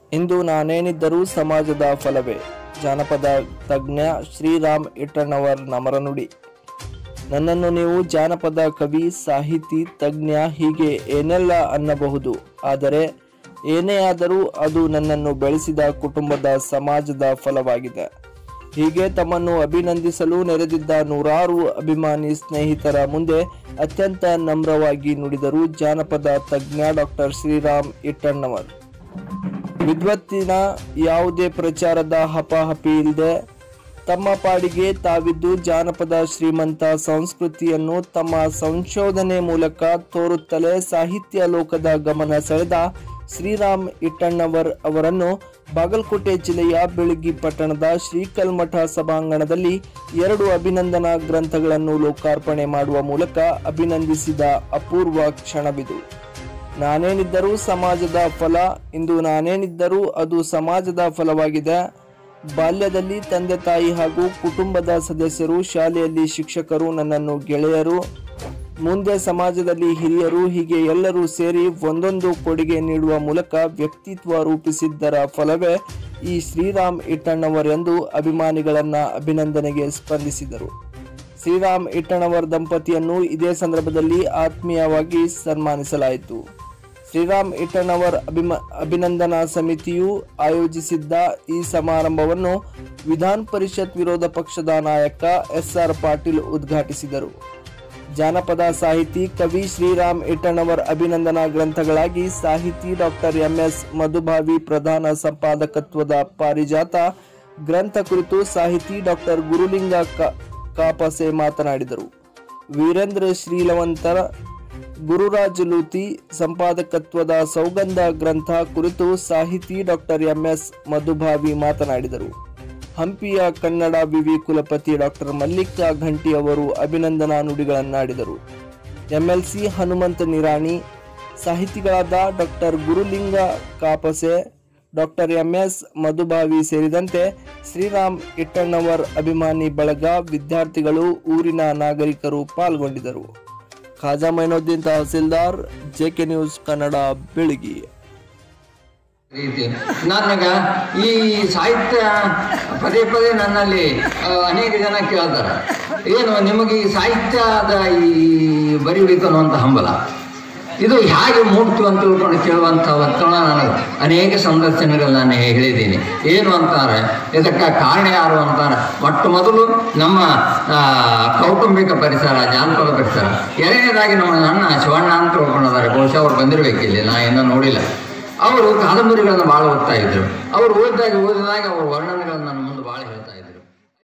ಇಂದು ನಾನೇನಿದ್ದರೂ ಸಮಾಜದ ಫಲವೇ. ಜಾನಪದ ತಜ್ಞ ಶ್ರೀರಾಮ್ ಇಟ್ಟಣ್ಣವರ್ ನಮರನುಡಿ. ನನ್ನನ್ನು ನೀವು ಜಾನಪದ ಕವಿ, ಸಾಹಿತಿ, ತಜ್ಞ ಹೀಗೆ ಏನೆಲ್ಲ ಅನ್ನಬಹುದು. ಆದರೆ ಏನೇ ಆದರೂ ಅದು ನನ್ನನ್ನು ಬೆಳೆಸಿದ ಕುಟುಂಬದ, ಸಮಾಜದ ಫಲವಾಗಿದೆ. ಹೀಗೆ ತಮ್ಮನ್ನು ಅಭಿನಂದಿಸಲು ನೆರೆದಿದ್ದ ನೂರಾರು ಅಭಿಮಾನಿ ಸ್ನೇಹಿತರ ಮುಂದೆ ಅತ್ಯಂತ ನಮ್ರವಾಗಿ ನುಡಿದರು ಜಾನಪದ ತಜ್ಞ ಡಾಕ್ಟರ್ ಶ್ರೀರಾಮ್ ಇಟ್ಟಣ್ಣವರ್. ವಿದ್ವತ್ತಿನ ಯಾವುದೇ ಪ್ರಚಾರದ ಹಪಾಹಪಿ ಇಲ್ಲದೆ ತಮ್ಮ ಪಾಡಿಗೆ ತಾವಿದ್ದು ಜಾನಪದ ಶ್ರೀಮಂತ ಸಂಸ್ಕೃತಿಯನ್ನು ತಮ್ಮ ಸಂಶೋಧನೆ ಮೂಲಕ ತೋರುತ್ತಲೇ ಸಾಹಿತ್ಯ ಲೋಕದ ಗಮನ ಸೆಳೆದ ಶ್ರೀರಾಮ್ ಇಟ್ಟಣ್ಣವರ್ ಅವರನ್ನು ಬಾಗಲಕೋಟೆ ಜಿಲ್ಲೆಯ ಬೆಳಗಿ ಪಟ್ಟಣದ ಶ್ರೀಕಲ್ಮಠ ಸಭಾಂಗಣದಲ್ಲಿ 2 ಅಭಿನಂದನಾ ಗ್ರಂಥಗಳನ್ನು ಲೋಕಾರ್ಪಣೆ ಮಾಡುವ ಮೂಲಕ ಅಭಿನಂದಿಸಿದ ಅಪೂರ್ವ ಕ್ಷಣವಿದು. ನಾನೇನಿದ್ದರೂ ಸಮಾಜದ ಫಲ. ಇಂದು ನಾನೇನಿದ್ದರೂ ಅದು ಸಮಾಜದ ಫಲವಾಗಿದೆ. ಬಾಲ್ಯದಲ್ಲಿ ತಂದೆ ತಾಯಿ ಹಾಗೂ ಕುಟುಂಬದ ಸದಸ್ಯರು, ಶಾಲೆಯಲ್ಲಿ ಶಿಕ್ಷಕರು, ನನ್ನನ್ನು ಗೆಳೆಯರು, ಮುಂದೆ ಸಮಾಜದಲ್ಲಿ ಹಿರಿಯರು, ಹೀಗೆ ಎಲ್ಲರೂ ಸೇರಿ ಒಂದೊಂದು ಕೊಡುಗೆ ನೀಡುವ ಮೂಲಕ ವ್ಯಕ್ತಿತ್ವ ರೂಪಿಸಿದ್ದರ ಫಲವೇ ಈ ಶ್ರೀರಾಮ್ ಇಟ್ಟಣ್ಣವರ್ ಎಂದು ಅಭಿಮಾನಿಗಳನ್ನ ಅಭಿನಂದನೆಗೆ ಸ್ಪಂದಿಸಿದರು. ಶ್ರೀರಾಮ್ ಇಟ್ಟಣ್ಣವರ್ ದಂಪತಿಯನ್ನು ಇದೇ ಸಂದರ್ಭದಲ್ಲಿ ಆತ್ಮೀಯವಾಗಿ ಸನ್ಮಾನಿಸಲಾಯಿತು. ಶ್ರೀರಾಮ್ ಇಟ್ಟಣ್ಣವರ್ ಅಭಿನಂದನಾ ಸಮಿತಿಯು ಆಯೋಜಿಸಿದ್ದ ಈ ಸಮಾರಂಭವನ್ನು ವಿಧಾನ ಪರಿಷತ್ ವಿರೋಧ ಪಕ್ಷದ ನಾಯಕ SR ಪಾಟೀಲ್ ಉದ್ಘಾಟಿಸಿದರು. ಜಾನಪದ ಸಾಹಿತಿ, ಕವಿ ಶ್ರೀರಾಮ್ ಇಟ್ಟಣ್ಣವರ್ ಅಭಿನಂದನಾ ಗ್ರಂಥಗಳಾಗಿ ಸಾಹಿತಿ ಡಾಕ್ಟರ್ MS ಮಧುಭಾವಿ ಪ್ರಧಾನ ಸಂಪಾದಕತ್ವದ ಪಾರಿಜಾತ ಗ್ರಂಥ ಕುರಿತು ಸಾಹಿತಿ ಡಾಕ್ಟರ್ ಗುರುಲಿಂಗ ಕಾಪಸೆ ಮಾತನಾಡಿದರು. ವೀರೇಂದ್ರ ಶ್ರೀಲವಂತರ ಗುರುರಾಜ್ ಲೂತಿ ಸಂಪಾದಕತ್ವದ ಸೌಗಂಧ ಗ್ರಂಥ ಕುರಿತು ಸಾಹಿತಿ ಡಾಕ್ಟರ್ MS ಮಧುಭಾವಿ ಮಾತನಾಡಿದರು. ಹಂಪಿಯ ಕನ್ನಡ ವಿವಿ ಕುಲಪತಿ ಡಾಕ್ಟರ್ ಮಲ್ಲಿಕಾ ಘಂಟಿ ಅವರು ಅಭಿನಂದನಾ ನುಡಿಗಳನ್ನಾಡಿದರು. MLC ಹನುಮಂತ ನಿರಾಣಿ, ಸಾಹಿತಿಗಳಾದ doctor Guruling Kapase, doctor MS Madhubhavi ಸೇರಿದಂತೆ ಶ್ರೀರಾಮ್ ಇಟ್ಟಣ್ಣವರ್ ಅಭಿಮಾನಿ ಬಳಗ, ವಿದ್ಯಾರ್ಥಿಗಳು, ಊರಿನ ನಾಗರಿಕರು ಪಾಲ್ಗೊಂಡಿದ್ದರು. ಖಾಜಾ ಮೈನುದ್ದೀನ್ ತಹಸೀಲ್ದಾರ್, JK ನ್ಯೂಸ್ ಕನ್ನಡ, ಬೆಳಗಿ. ನನಗ ಈ ಸಾಹಿತ್ಯ ಪದೇ ಪದೇ ನನ್ನಲ್ಲಿ ಅನೇಕ ಜನ ಕೇಳ್ತಾರೆ, ಏನು ನಿಮಗೆ ಈ ಸಾಹಿತ್ಯದ ಈ ಬರೀಬೇಕು ಅನ್ನುವಂಥ ಹಂಬಲ ಇದು ಹೇಗೆ ಮೂಡ್ತು ಅಂತ ತಿಳ್ಕೊಂಡು ಕೇಳುವಂಥ ಒತ್ತಡ ನನಗೆ ಅನೇಕ ಸಂದರ್ಶನಗಳು ನಾನು ಹೇಳಿದ್ದೀನಿ. ಏನು ಅಂತಾರೆ, ಇದಕ್ಕೆ ಕಾರಣ ಯಾರು ಅಂತಾರೆ, ಮೊಟ್ಟ ಮೊದಲು ನಮ್ಮ ಕೌಟುಂಬಿಕ ಪರಿಸರ, ಜಾನಪದ ಪರಿಸರ. ಎರಡನೇದಾಗಿ ನಮ್ಮ ಅಣ್ಣ ಶಿವಣ್ಣ ಅಂತ ತಿಳ್ಕೊಂಡಿದ್ದಾರೆ, ಬಹುಶಃ ಅವ್ರು ಬಂದಿರಬೇಕಿಲ್ಲ, ನಾ ಇನ್ನೂ ನೋಡಿಲ್ಲ. ಅವರು ಕಾದಂಬರಿಗಳನ್ನು ಭಾಳ ಓದ್ತಾ ಇದ್ರು. ಅವರು ಓದಿದಾಗ ಅವ್ರ ವರ್ಣನೆಗಳನ್ನು ನನ್ನ ಮುಂದೆ ಭಾಳ ಹೇಳ್ತಾ ಇದ್ರು.